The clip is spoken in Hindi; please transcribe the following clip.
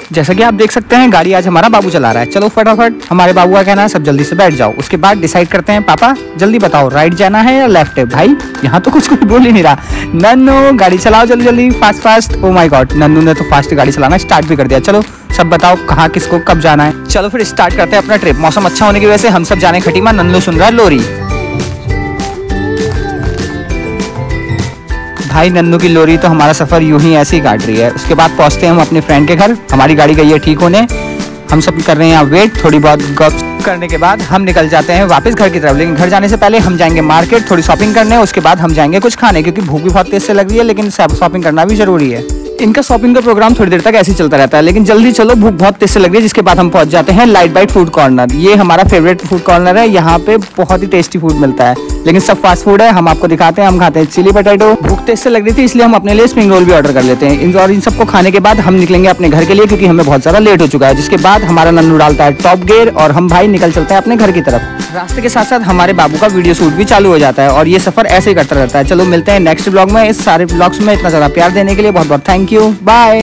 जैसा कि आप देख सकते हैं गाड़ी आज हमारा बाबू चला रहा है। चलो फटाफट, हमारे बाबू का कहना है सब जल्दी से बैठ जाओ। उसके बाद डिसाइड करते हैं, पापा जल्दी बताओ राइट जाना है या लेफ्ट है। भाई यहाँ तो कुछ बोल ही नहीं रहा। नन्नू गाड़ी चलाओ जल्दी जल्दी, fast fast. Oh my god, Nannu ने तो फास्ट गाड़ी चलाना स्टार्ट भी कर दिया। चलो सब बताओ कहाँ किसको कब जाना है। चलो फिर स्टार्ट करते हैं अपना ट्रिप। मौसम अच्छा होने की वजह से हम सब जाने खटीमा, नन्नू सुन रहा है लोरी। भाई नन्नू की लोरी तो हमारा सफर यूं ही ऐसे ही काट रही है। उसके बाद पहुंचते हैं हम अपने फ्रेंड के घर। हमारी गाड़ी गई है ठीक होने, हम सब कर रहे हैं यहाँ वेट। थोड़ी बहुत गप करने के बाद हम निकल जाते हैं वापस घर की तरफ। लेकिन घर जाने से पहले हम जाएंगे मार्केट थोड़ी शॉपिंग करने। उसके बाद हम जाएंगे कुछ खाने, क्योंकि भूख भी बहुत तेज से लग रही है, लेकिन शॉपिंग करना भी जरूरी है। इनका शॉपिंग का प्रोग्राम थोड़ी देर तक ऐसे ही चलता रहता है, लेकिन जल्दी चलो भूख बहुत तेज से लग रही है। जिसके बाद हम पहुंच जाते हैं लाइट बाइट फूड कॉर्नर। ये हमारा फेवरेट फूड कॉर्नर है। यहाँ पे बहुत ही टेस्टी फूड मिलता है, लेकिन सब फास्ट फूड है। हम आपको दिखाते हैं, हम खाते हैं चिली पोटैटो। भूख तेज से लग रही थी इसलिए हम अपने लिए स्प्रिंग रोल भी ऑर्डर कर लेते हैं। और इन सबको खाने के बाद हम निकलेंगे अपने घर के लिए, क्योंकि हमें बहुत ज्यादा लेट हो चुका है। जिसके बाद हमारा नन्नू डालता है टॉप गियर और हम भाई निकल चलते हैं अपने घर की तरफ। रास्ते के साथ साथ हमारे बाबू का वीडियो शूट भी चालू हो जाता है और ये सफर ऐसे ही करता रहता है। चलो मिलते हैं नेक्स्ट ब्लॉग में। इस सारे ब्लॉग्स में इतना ज्यादा प्यार देने के लिए बहुत बहुत थैंक यू, बाय।